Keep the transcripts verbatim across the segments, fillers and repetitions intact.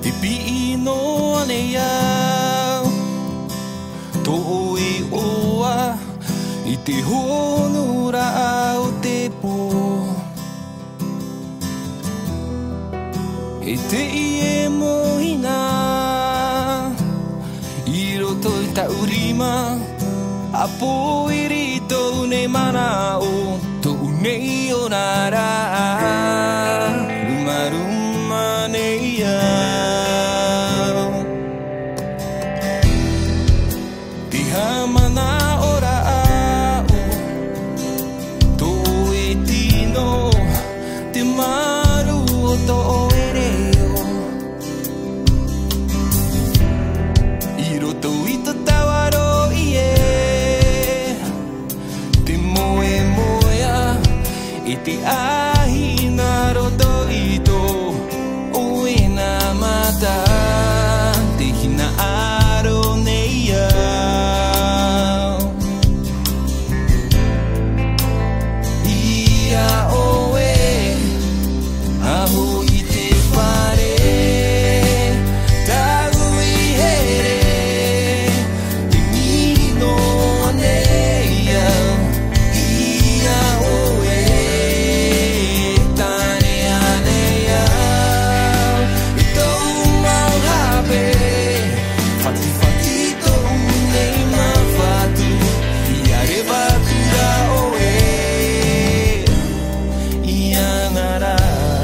Te pi no ane iau Tō i oa I te honura au te pō E te i e mohina I roto i taurima A pō i rito nei mana o Tō nei o nā rā Ruma ruma nei au Te hamana ora au Tō e tino Te maru o tō e reo I roto i tā tawaro i e Te moe moea E te ahina roto i tō O e nā mata Te hina aro nei au Ia o e Aho i te whare Tagu i here Te mihi no nei au Ia o e Tane anei au E tau mau hape Whati whati tau nei mawhatu Ia rewa tura o e Ia ngara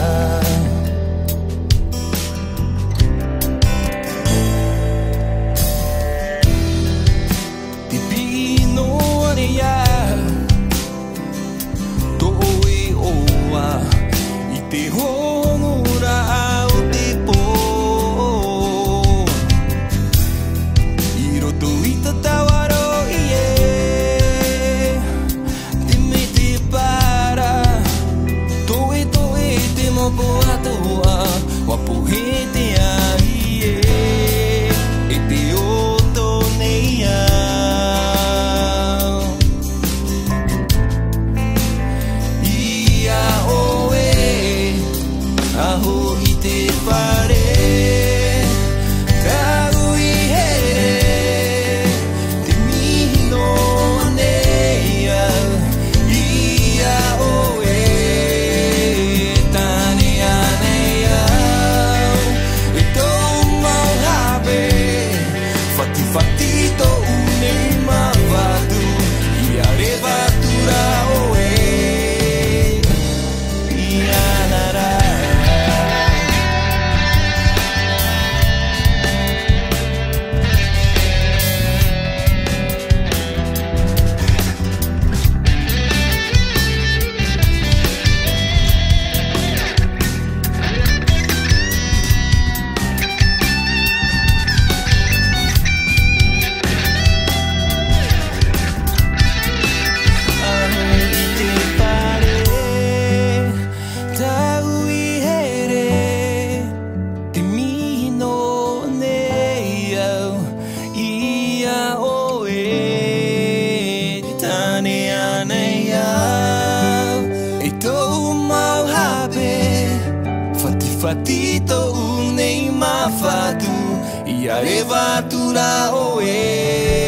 Te pi no ane iau Tō e oa I te honura au te pō I roto i tā tawaro i e Te me te para Tō e tō e te mopo atoa Wapo he te ahi e E te oto nei au Ia o e Aho i te whare Tagu i here Te mihi no nei au Ia o e Tane anei au E tau mau hape Whati whati tau nei mawhatu Ia rewa tura o e Ia nara Aho i te whare Tau i here Te mihi no nei au Ia o e Tane anei au E tau mau hape Whati whati tau nei mawhatu Ia rewa tura o e